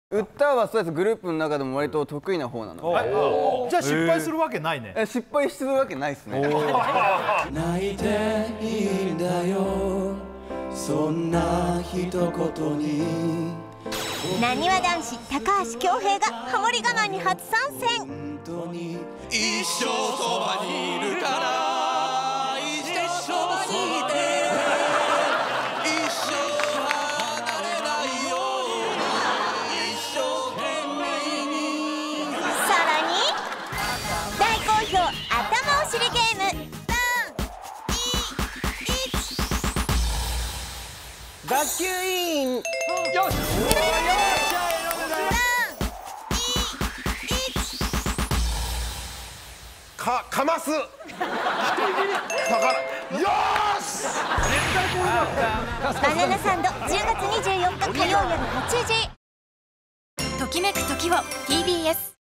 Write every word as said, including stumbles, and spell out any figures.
歌はそうです。グループの中でも割と得意な方なので。 じゃあ失敗するわけないね。 え、失敗するわけないですね。 泣いていいんだよ、そんな一言に。 なにわ男子高橋恭平がハモリ我慢に初参戦。 一生そばにいるから一生そばにいて、一生離れないように一生懸命に。 さらに大好評頭おしりゲーム学級委員。 よし。 か、かます。だから、よーし。 バナナサンドじゅうがつにじゅうよっか火曜夜はちじ。 ときめく時を ティービーエス